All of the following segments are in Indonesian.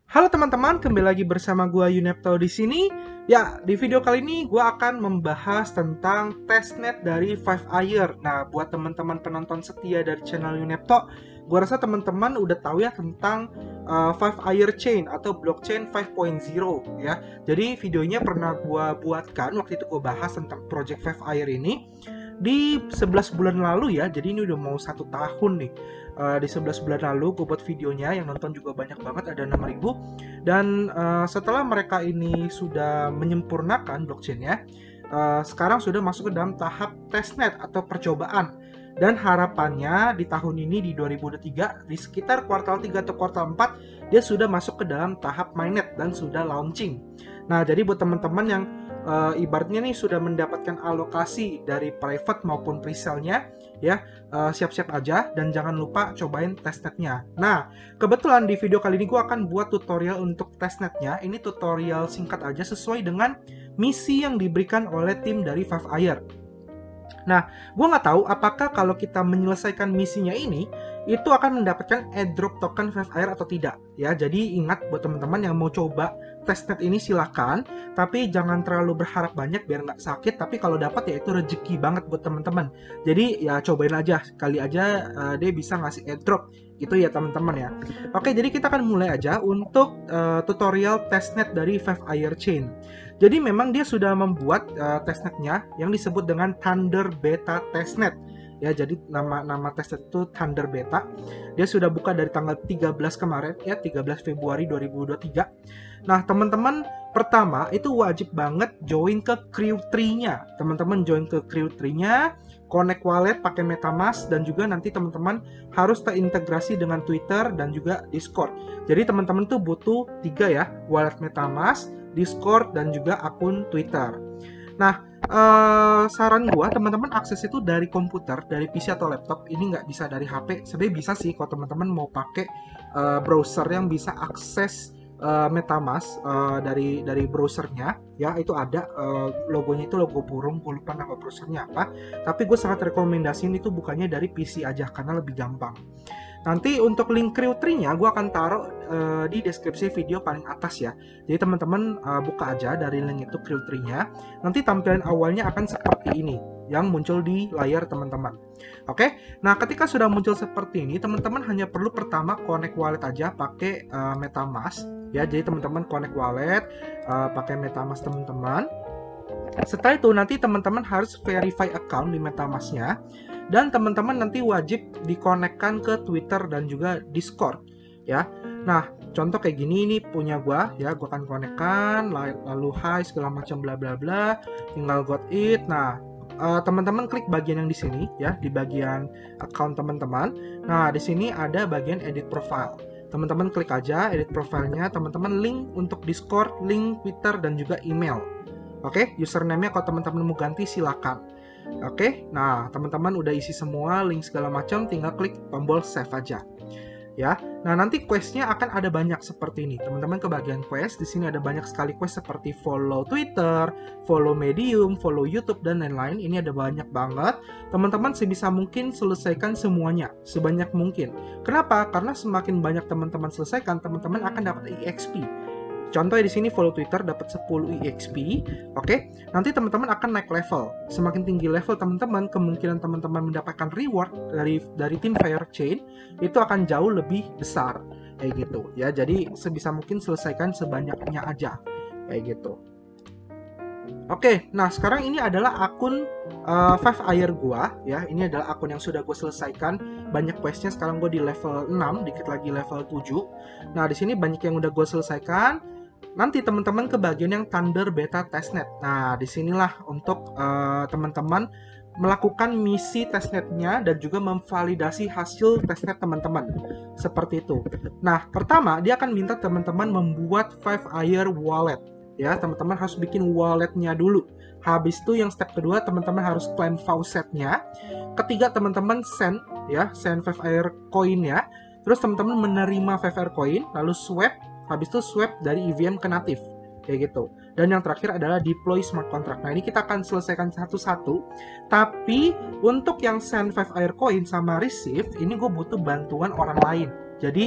Halo teman-teman, kembali lagi bersama gua Yunepto di sini. Ya, di video kali ini gua akan membahas tentang testnet dari Five Ayer. Nah, buat teman-teman penonton setia dari channel Yunepto, gua rasa teman-teman udah tahu ya tentang Five Ayer Chain atau blockchain 5.0 ya. Jadi videonya pernah gua buatkan waktu itu gua bahas tentang project Five Ayer ini di 11 bulan lalu ya. Jadi ini udah mau 1 tahun nih. Di 11 bulan lalu gue buat videonya, yang nonton juga banyak banget, ada 6.000. Dan setelah mereka ini sudah menyempurnakan blockchainnya, sekarang sudah masuk ke dalam tahap testnet atau percobaan. Dan harapannya di tahun ini, di 2023, di sekitar kuartal 3 atau kuartal 4, dia sudah masuk ke dalam tahap mainnet dan sudah launching. Nah, jadi buat teman-teman yang ibaratnya nih sudah mendapatkan alokasi dari private maupun presale-nya, ya, siap-siap aja dan jangan lupa cobain testnetnya. Nah, kebetulan di video kali ini gue akan buat tutorial untuk testnetnya. Ini tutorial singkat aja sesuai dengan misi yang diberikan oleh tim dari Five Ayer. Nah, gue nggak tahu apakah kalau kita menyelesaikan misinya ini, itu akan mendapatkan airdrop token Five Ayer atau tidak. Ya, jadi ingat buat teman-teman yang mau coba testnet ini silahkan, tapi jangan terlalu berharap banyak biar nggak sakit. Tapi kalau dapat ya itu rezeki banget buat teman-teman. Jadi ya cobain aja, kali aja dia bisa ngasih airdrop gitu ya teman-teman ya. Oke, jadi kita akan mulai aja untuk tutorial testnet dari Five Ayer Chain. Jadi memang dia sudah membuat testnetnya yang disebut dengan Thunder Beta Testnet. Ya, jadi nama testnet itu Thunder Beta. Dia sudah buka dari tanggal 13 kemarin ya, 13 Februari 2023. Nah, teman-teman pertama itu wajib banget join ke Crew Tree-nya. Teman-teman join ke Crew Tree-nya, connect wallet pakai MetaMask, dan juga nanti teman-teman harus terintegrasi dengan Twitter dan juga Discord. Jadi teman-teman tuh butuh 3 ya, wallet MetaMask, Discord, dan juga akun Twitter. Nah, saran gua teman-teman akses itu dari komputer, dari PC atau laptop. Ini nggak bisa dari HP. Sebenarnya bisa sih kalau teman-teman mau pakai browser yang bisa akses MetaMask dari browsernya. Ya, itu ada logonya, itu logo burung. Gue lupa nama browsernya apa. Tapi gue sangat rekomendasiin itu bukannya dari PC aja karena lebih gampang. Nanti untuk link Crew Tree-nya gue akan taruh di deskripsi video paling atas ya. Jadi teman-teman buka aja dari link itu Crew Tree-nya. Nanti tampilan awalnya akan seperti ini yang muncul di layar teman-teman. Oke, nah ketika sudah muncul seperti ini, teman-teman hanya perlu pertama connect wallet aja pakai MetaMask ya. Jadi teman-teman connect wallet pakai MetaMask teman-teman. Setelah itu nanti teman-teman harus verify account di MetaMask-nya. Dan teman-teman nanti wajib dikonekkan ke Twitter dan juga Discord ya. Nah, contoh kayak gini, ini punya gua ya, gua akan konekkan lalu hi segala macam bla bla bla, tinggal got it. Nah, teman-teman klik bagian yang di sini ya, di bagian account teman-teman. Nah, di sini ada bagian edit profile. Teman-teman klik aja edit profilnya, teman-teman link untuk Discord, link Twitter, dan juga email. Oke, username-nya kalau teman-teman mau ganti silakan. Oke, nah teman-teman udah isi semua link segala macam, tinggal klik tombol save aja. Ya, nah nanti quest-nya akan ada banyak seperti ini. Teman-teman ke bagian quest, di sini ada banyak sekali quest seperti follow Twitter, follow Medium, follow YouTube, dan lain-lain. Ini ada banyak banget. Teman-teman sebisa mungkin selesaikan semuanya sebanyak mungkin. Kenapa? Karena semakin banyak teman-teman selesaikan, teman-teman akan dapat EXP. Contohnya di sini follow Twitter dapat 10 EXP. Oke, nanti teman-teman akan naik level. Semakin tinggi level teman-teman, kemungkinan teman-teman mendapatkan reward dari tim Fair Chain itu akan jauh lebih besar kayak gitu ya. Jadi sebisa mungkin selesaikan sebanyaknya aja kayak gitu. Oke, nah sekarang ini adalah akun Five Ayer gua ya. Ini adalah akun yang sudah gue selesaikan banyak questnya. Sekarang gue di level 6, dikit lagi level 7. Nah, di sini banyak yang udah gue selesaikan. Nanti teman-teman ke bagian yang Thunder Beta Testnet. Nah, disinilah untuk teman-teman melakukan misi testnetnya dan juga memvalidasi hasil testnet teman-teman. Seperti itu. Nah, pertama dia akan minta teman-teman membuat Five Ayer wallet. Ya, teman-teman harus bikin walletnya dulu. Habis itu yang step kedua, teman-teman harus claim faucetnya. Ketiga, teman-teman send Five Ayer coin-nya. Terus teman-teman menerima Five Ayer coin, lalu swap. Habis itu swap dari EVM ke native kayak gitu. Dan yang terakhir adalah deploy smart contract. Nah, ini kita akan selesaikan satu-satu. Tapi untuk yang send Five Ayer coin sama receive, ini gue butuh bantuan orang lain. Jadi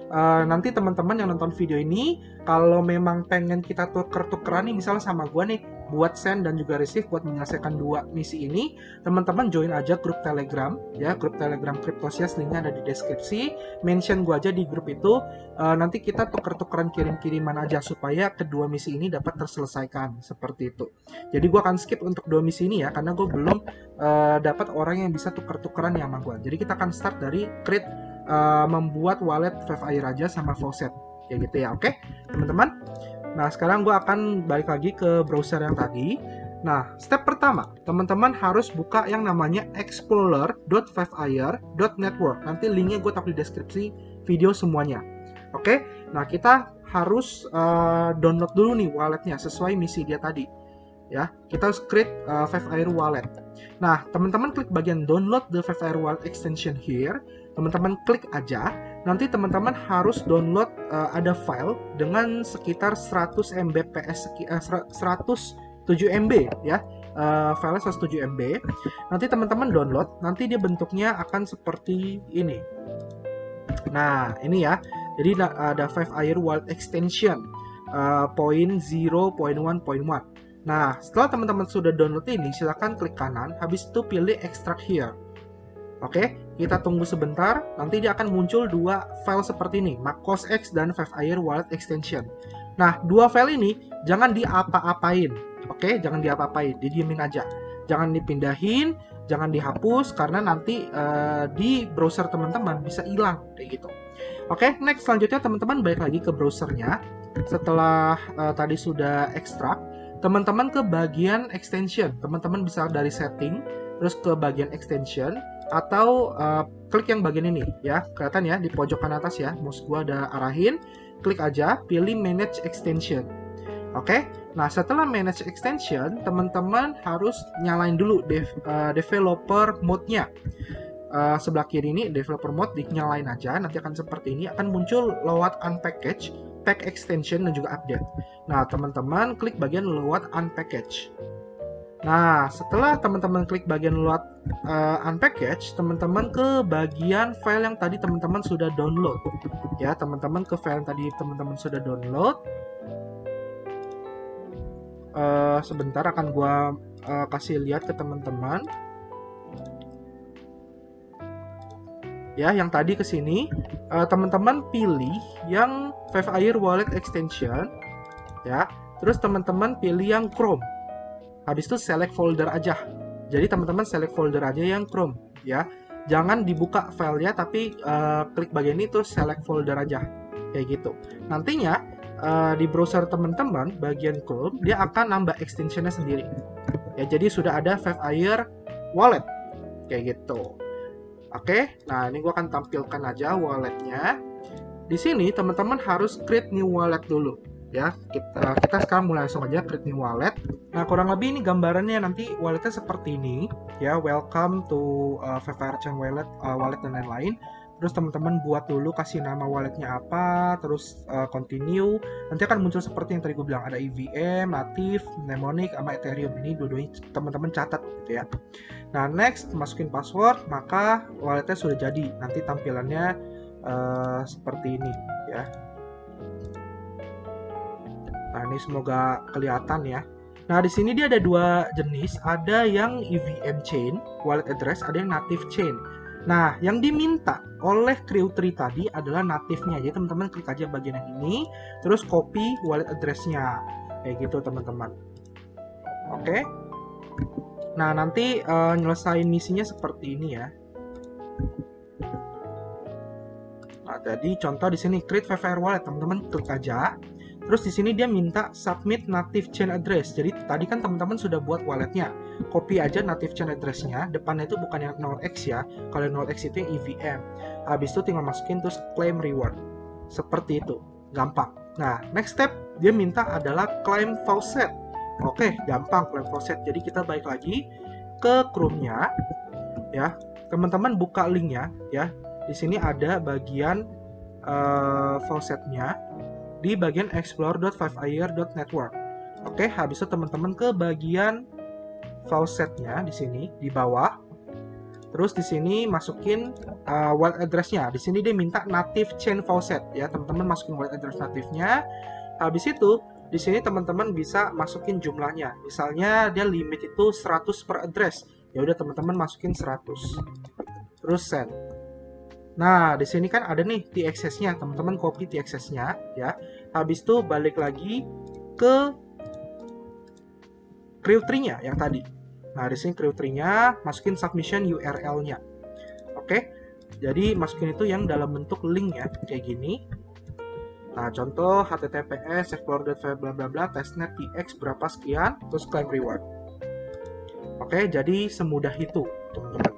nanti teman-teman yang nonton video ini, kalau memang pengen kita tuker-tukeran nih, misalnya sama gue nih, buat send dan juga receive buat menyelesaikan 2 misi ini, teman-teman join aja grup Telegram, ya, grup Telegram Cryptosias, linknya ada di deskripsi. Mention gue aja di grup itu, nanti kita tuker-tukeran kirim-kiriman aja supaya kedua misi ini dapat terselesaikan, seperti itu. Jadi gue akan skip untuk 2 misi ini ya, karena gue belum dapat orang yang bisa tuker-tukeran ya sama gue. Jadi kita akan start dari create membuat wallet 5air aja sama faucet, kayak gitu ya. Oke, teman-teman. Nah, sekarang gue akan balik lagi ke browser yang tadi. Nah, step pertama, teman-teman harus buka yang namanya explorer.5air.network. Nanti linknya gue taruh di deskripsi video semuanya. Oke, nah kita harus download dulu nih walletnya sesuai misi dia tadi. Ya, kita harus create 5air wallet. Nah, teman-teman klik bagian download the 5air wallet extension here. Teman-teman klik aja. Nanti teman-teman harus download ada file dengan sekitar 100 Mbps, 107 MB ya. Filenya 107 MB. Nanti teman-teman download, nanti dia bentuknya akan seperti ini. Nah, ini ya. Jadi ada 5air wallet extension 0.0.1.1. Nah, setelah teman-teman sudah download ini, silakan klik kanan, habis itu pilih extract here. Oke, kita tunggu sebentar, nanti dia akan muncul 2 file seperti ini, MacOS dan 5air wallet extension. Nah, 2 file ini jangan diapa-apain, oke, jangan diapa-apain, didiemin aja. Jangan dipindahin, jangan dihapus, karena nanti di browser teman-teman bisa hilang, kayak gitu. Oke, next selanjutnya teman-teman balik lagi ke browsernya. Setelah tadi sudah ekstrak, teman-teman ke bagian extension, teman-teman bisa dari setting, terus ke bagian extension, atau klik yang bagian ini ya, kelihatan ya di pojok kanan atas ya, mouse gua ada arahin, klik aja, pilih manage extension. Oke, nah setelah manage extension, teman-teman harus nyalain dulu developer mode-nya. Sebelah kiri ini developer mode dinyalain aja, nanti akan seperti ini, akan muncul load unpackage, pack extension dan juga update. Nah, teman-teman klik bagian load unpackage. Nah, setelah teman-teman klik bagian load unpackage, teman-teman ke bagian file yang tadi teman-teman sudah download. Ya, teman-teman ke file yang tadi teman-teman sudah download. Sebentar akan gua kasih lihat ke teman-teman. Ya, yang tadi ke sini, teman-teman pilih yang 5air wallet extension. Ya, terus teman-teman pilih yang Chrome. Habis itu select folder aja. Jadi teman-teman select folder aja yang Chrome ya. Jangan dibuka filenya tapi klik bagian ini terus select folder aja. Kayak gitu. Nantinya di browser teman-teman bagian Chrome dia akan nambah extensionnya sendiri. Ya, jadi sudah ada 5air wallet. Kayak gitu. Oke, nah ini gua akan tampilkan aja walletnya. Di sini teman-teman harus create new wallet dulu. Ya, kita sekarang mulai langsung aja create new wallet. Nah, kurang lebih ini gambarannya nanti walletnya seperti ini ya, welcome to 5air chain wallet, wallet dan lain-lain. Terus teman-teman buat dulu, kasih nama walletnya apa, terus continue. Nanti akan muncul seperti yang tadi gue bilang, ada EVM, Native, Mnemonic, sama Ethereum. Ini dua-duanya teman-teman catat gitu ya. Nah, next masukin password, maka walletnya sudah jadi. Nanti tampilannya seperti ini ya. Nah, ini semoga kelihatan ya. Nah, di sini dia ada 2 jenis, ada yang EVM chain, wallet address, ada yang native chain. Nah, yang diminta oleh Crew3 tadi adalah native-nya. Jadi teman-teman klik aja bagian yang ini, terus copy wallet address-nya. Kayak gitu, teman-teman. Oke. Nah, nanti nyelesain misinya seperti ini ya. Nah, jadi contoh di sini create 5air wallet, teman-teman klik aja. Terus di sini dia minta submit native chain address. Jadi tadi kan teman-teman sudah buat walletnya. Copy aja native chain address-nya. Depannya itu bukan yang 0x ya. Kalau 0x itu yang EVM. Habis itu tinggal masukin terus claim reward. Seperti itu. Gampang. Nah, next step dia minta adalah claim faucet. Oke, gampang claim faucet. Jadi kita balik lagi ke Chrome-nya. Ya, teman-teman buka link-nya ya. Di sini ada bagian faucetnya di bagian explore.5air.network. Oke, habis itu teman-teman ke bagian faucetnya di sini di bawah. Terus di sini masukin wallet address-nya. Di sini dia minta native chain faucet ya, teman-teman masukin wallet address natifnya. Habis itu di sini teman-teman bisa masukin jumlahnya. Misalnya dia limit itu 100 per address. Ya udah teman-teman masukin 100. Terus send. Nah, di sini kan ada nih TXS-nya. Teman-teman copy TXS-nya ya. Habis itu balik lagi ke crew tree-nya yang tadi. Nah, di sini crew tree-nya masukin submission URL-nya. Oke. Jadi masukin itu yang dalam bentuk link ya, kayak gini. Nah, contoh https explore.v bla bla bla testnet tx berapa sekian, terus claim reward. Oke, jadi semudah itu, teman-teman.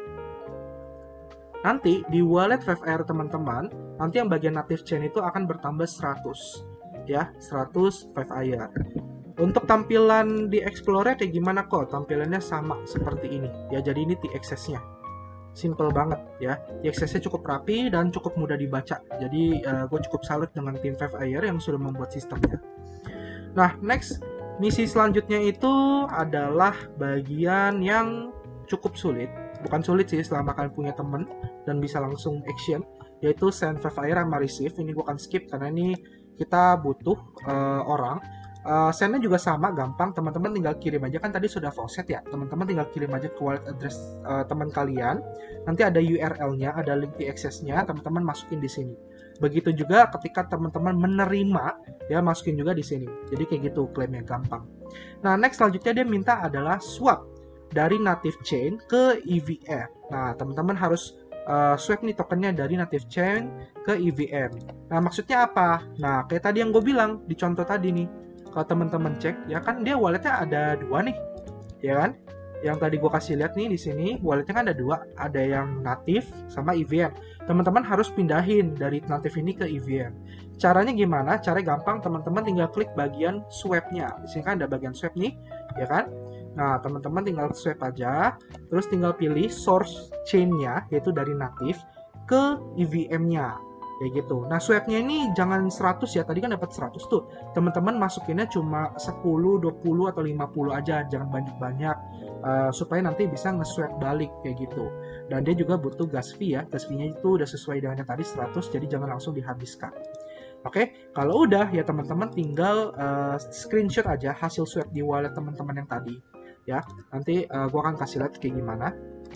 Nanti di wallet 5IR teman-teman, nanti yang bagian native chain itu akan bertambah 100. Ya, 100 5IR. Untuk tampilan di Explorer kayak gimana kok? Tampilannya sama seperti ini. Ya, jadi ini TXS-nya. Simple banget ya. TXS-nya cukup rapi dan cukup mudah dibaca. Jadi gue cukup salut dengan tim 5IR yang sudah membuat sistemnya. Nah, next misi selanjutnya itu adalah bagian yang cukup sulit. Bukan sulit sih selama kalian punya temen dan bisa langsung action, yaitu send 5IR sama receive. Ini gue akan skip karena ini kita butuh orang. Sendnya juga sama, gampang. Teman-teman tinggal kirim aja, kan tadi sudah faucet ya. Teman-teman tinggal kirim aja ke wallet address teman kalian. Nanti ada URL-nya, ada link TXS-nya, teman-teman masukin di sini. Begitu juga ketika teman-teman menerima, ya masukin juga di sini. Jadi kayak gitu, klaimnya gampang. Nah, next selanjutnya dia minta adalah swap dari native chain ke EVM. Nah, teman-teman harus swap nih tokennya dari native chain ke EVM. Nah, maksudnya apa? Nah, kayak tadi yang gue bilang di contoh tadi nih. Kalau teman-teman cek, ya kan dia walletnya ada dua nih, ya kan? Yang tadi gue kasih lihat nih di sini, walletnya kan ada dua, ada yang native sama EVM. Teman-teman harus pindahin dari native ini ke EVM. Caranya gimana? Caranya gampang, teman-teman tinggal klik bagian swap-nya. Di sini kan ada bagian swap nih, ya kan? Nah, teman-teman tinggal swap aja, terus tinggal pilih source chain-nya, yaitu dari native ke EVM-nya. Kayak gitu. Nah, swap-nya ini jangan 100 ya. Tadi kan dapat 100 tuh. Teman-teman masukinnya cuma 10, 20 atau 50 aja. Jangan banyak-banyak. Supaya nanti bisa nge-swap balik kayak gitu. Dan dia juga butuh gas fee ya. Gas fee-nya itu udah sesuai dengan yang tadi 100, jadi jangan langsung dihabiskan. Oke, kalau udah ya teman-teman tinggal screenshot aja hasil swap di wallet teman-teman yang tadi. Ya, nanti gua akan kasih lihat kayak gimana.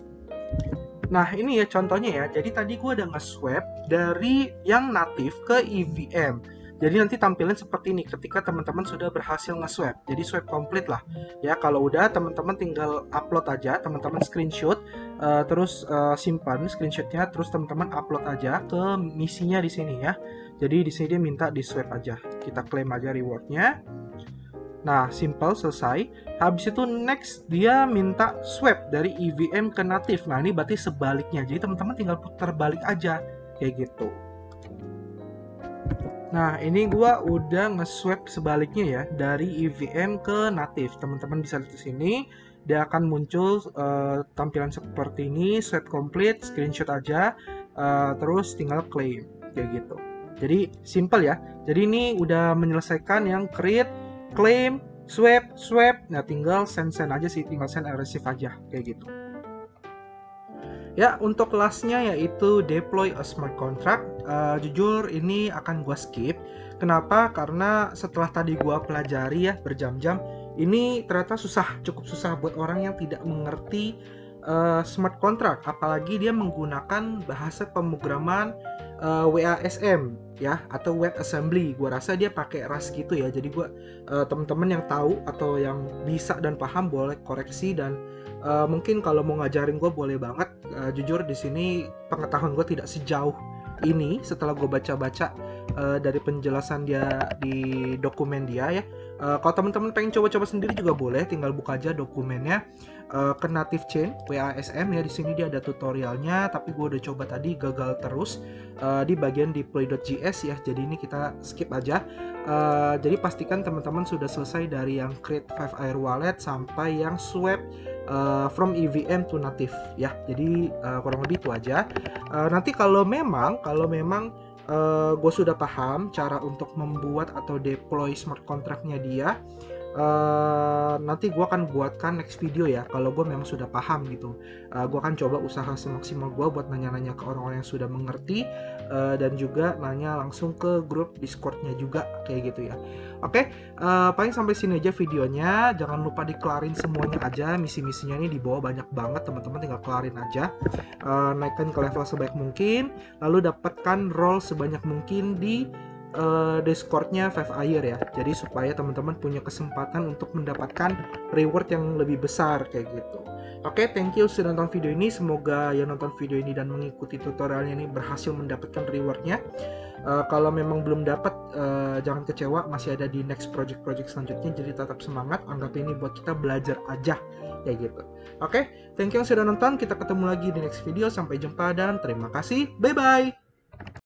Nah, ini ya contohnya ya. Jadi tadi gue udah nge-swap dari yang native ke EVM. Jadi nanti tampilan seperti ini ketika teman-teman sudah berhasil nge-swap. Jadi swap komplit lah. Ya, kalau udah teman-teman tinggal upload aja, teman-teman screenshot, terus simpan screenshotnya, terus teman-teman upload aja ke misinya di sini ya. Jadi di sini dia minta di swap aja. Kita klaim aja rewardnya. Nah, simple, selesai. Habis itu next, dia minta swap dari EVM ke native. Nah, ini berarti sebaliknya. Jadi teman-teman tinggal putar balik aja. Kayak gitu. Nah, ini gua udah nge-swap sebaliknya ya. Dari EVM ke native. Teman-teman bisa lihat di sini. Dia akan muncul tampilan seperti ini. Swap complete, screenshot aja. Terus tinggal claim. Kayak gitu. Jadi, simple ya. Jadi ini udah menyelesaikan yang create, claim, swap. Nah, tinggal send aja sih, tinggal send and receive aja kayak gitu. Ya, untuk lastnya yaitu deploy a smart contract. Jujur ini akan gua skip. Kenapa? Karena setelah tadi gua pelajari ya berjam-jam, ini ternyata cukup susah buat orang yang tidak mengerti smart contract, apalagi dia menggunakan bahasa pemrograman WASM ya, atau web assembly. Gua rasa dia pakai Rust gitu ya. Jadi teman-teman yang tahu atau yang bisa dan paham boleh koreksi, dan mungkin kalau mau ngajarin gue boleh banget. Jujur di sini pengetahuan gue tidak sejauh ini setelah gue baca-baca dari penjelasan dia di dokumen dia ya. Kalau teman-teman pengen coba-coba sendiri juga boleh, tinggal buka aja dokumennya ke native chain WASM ya. Di sini dia ada tutorialnya, tapi gue udah coba tadi gagal terus di bagian deploy.js ya. Jadi ini kita skip aja. Jadi pastikan teman-teman sudah selesai dari yang create 5IR wallet sampai yang swap from EVM to native ya. Jadi kurang lebih itu aja. Nanti kalau memang gue sudah paham cara untuk membuat atau deploy smart contract-nya dia. Nanti gue akan buatkan next video ya kalau gue memang sudah paham gitu. Gue akan coba usaha semaksimal gue buat nanya-nanya ke orang-orang yang sudah mengerti, dan juga nanya langsung ke grup Discord-nya juga kayak gitu ya. Oke, paling sampai sini aja videonya. Jangan lupa dikelarin semuanya aja. Misi-misinya ini di bawah banyak banget, teman-teman tinggal kelarin aja. Naikkan ke level sebaik mungkin, lalu dapatkan role sebanyak mungkin di Discord-nya Five Ayer ya. Jadi supaya teman-teman punya kesempatan untuk mendapatkan reward yang lebih besar kayak gitu. Oke, thank you sudah nonton video ini. Semoga yang nonton video ini dan mengikuti tutorialnya ini berhasil mendapatkan rewardnya. Kalau memang belum dapat, jangan kecewa, masih ada di next project-project selanjutnya. Jadi tetap semangat, anggap ini buat kita belajar aja kayak gitu. Oke, thank you yang sudah nonton. Kita ketemu lagi di next video. Sampai jumpa dan terima kasih. Bye bye.